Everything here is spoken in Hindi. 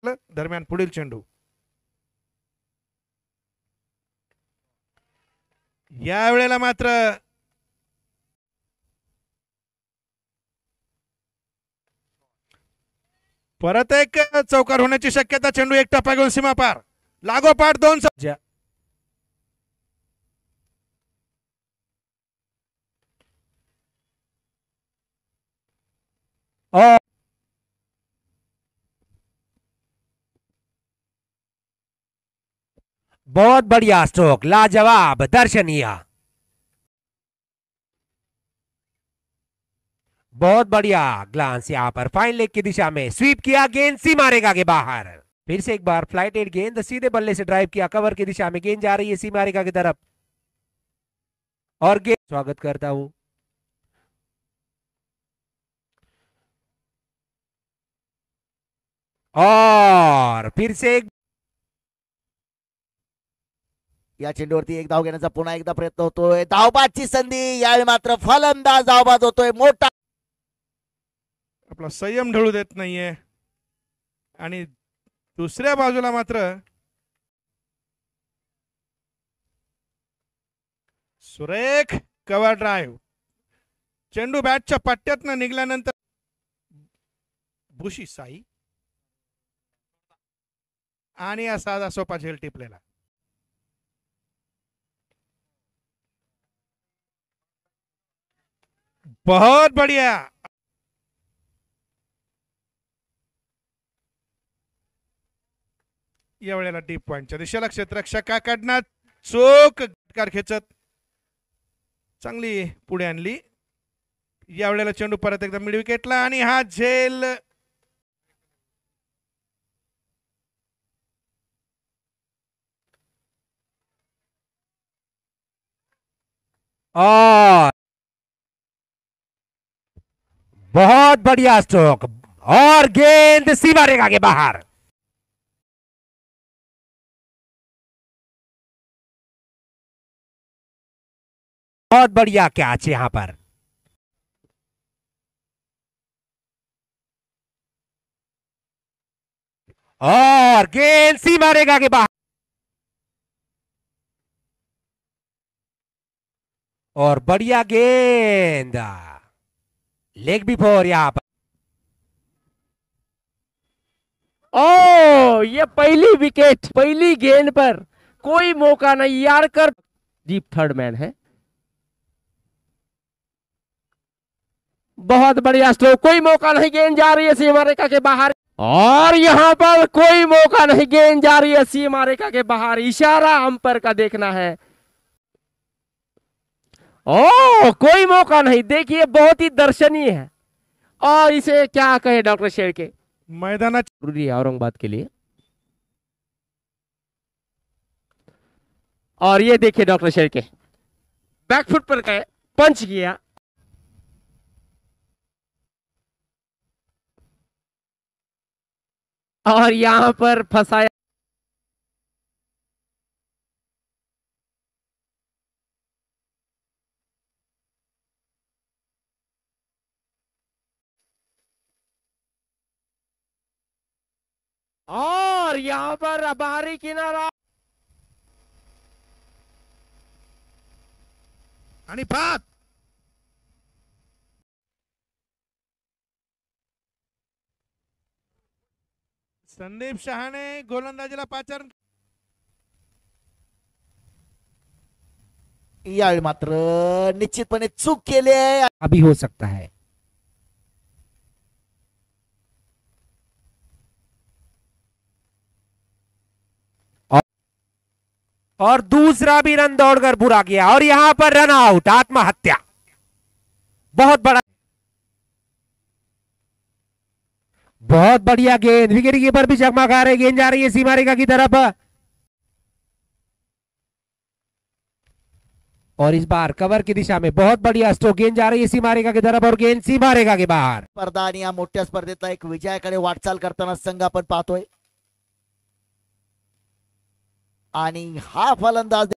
दरम्यान पुढील चेंडू या वेळेला मात्र परत एक चौकार होण्याची शक्यता. चेंडू एक टप्पा घेऊन सीमा पार. लागोपाठ दोन बहुत बढ़िया स्ट्रोक, लाजवाब, दर्शनीय, बहुत बढ़िया ग्लांस यहाँ पर फाइन लेग की दिशा में स्वीप किया, गेंद सीमा रेखा के बाहर. फिर से एक बार फ्लाइट एड गेंद सीधे बल्ले से ड्राइव किया, कवर की दिशा में गेंद जा रही है सीमा रेखा की तरफ और गेंद स्वागत करता हूं. और फिर से एक या चेंडूवरती एक धाव घेण्याचा पुन्हा एकदा प्रयत्न होतोय. धावबादची संधी. यावेळी मात्र फलंदाज धावबाद होतोय. मोठा आपला संयम ढळू देत नाहीये आणि दुसऱ्या बाजूला मात्र सुरेख कव्हर ड्राईव्ह. चेंडू बॅटच्या पट्ट्यातनं निघाल्यानंतर बुशी साई आणि असा सोपा झेल टिपलेला. बहुत बढ़िया. या वेळेला डीप पॉइंटच्या दिशेला क्षेत्ररक्षकाकडनं चोख कार खेचत चांगली पुढे आणली. या वेळेला चेंडू परत एकदा मिड विकेटला आणि हा झेल और बहुत बढ़िया स्ट्रोक और गेंद सीमा रेखा के बाहर. बहुत बढ़िया कैच यहां पर. और गेंद सीमा रेखा के बाहर और बढ़िया गेंद लेग बिफोर यहां पर. ओ ये पहली विकेट, पहली गेंद पर कोई मौका नहीं. यारकर डीप थर्ड मैन है. बहुत बढ़िया स्ट्रोक. कोई मौका नहीं, गेंद जा रही है सीमा रेखा के बाहर और यहां पर कोई मौका नहीं, गेंद जा रही है सीमा रेखा के बाहर. इशारा अंपायर का देखना है. ओ कोई मौका नहीं. देखिए बहुत ही दर्शनीय है और इसे क्या कहे डॉक्टर शेर के मैदानात जरूरी है औरंगाबाद के लिए. और ये देखिए डॉक्टर शेर के बैकफुट पर गए, पंच किया और यहां पर फंसाया. और यहां पर बाहरी किनारा आणि पात. संदीप शहाणे गोलंदाजीला पाचार. यावेळी मात्र निश्चितपणे चूक केली आहे. अभी हो सकता है. और दूसरा भी रन दौड़कर पूरा किया और यहां पर रन आउट, आत्महत्या. बहुत बड़ा, बहुत बढ़िया गेंद. विकेट कीपर भी चकमा खा रहे. गेंद जा रही है सीमा रेखा की तरफ और इस बार कवर की दिशा में बहुत बढ़िया स्ट्रोक. गेंद जा रही है सीमा रेखा की तरफ और गेंद सीमा रेखा के बाहर. स्पर्धा आणि या मोठ्या स्पर्धेतला एक विजयाकडे वाटचाल करताना संघ आपण पाहतोय आणि हा फलंदाज